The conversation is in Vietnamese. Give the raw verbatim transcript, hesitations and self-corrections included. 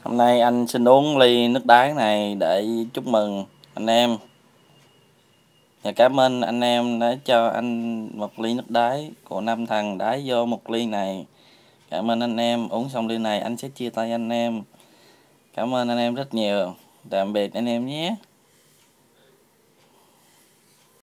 Hôm nay anh xin uống ly nước đá này để chúc mừng anh em. Và cảm ơn anh em đã cho anh một ly nước đá của năm thằng đá vô một ly này. Cảm ơn anh em, uống xong ly này anh sẽ chia tay anh em. Cảm ơn anh em rất nhiều. Tạm biệt anh em nhé.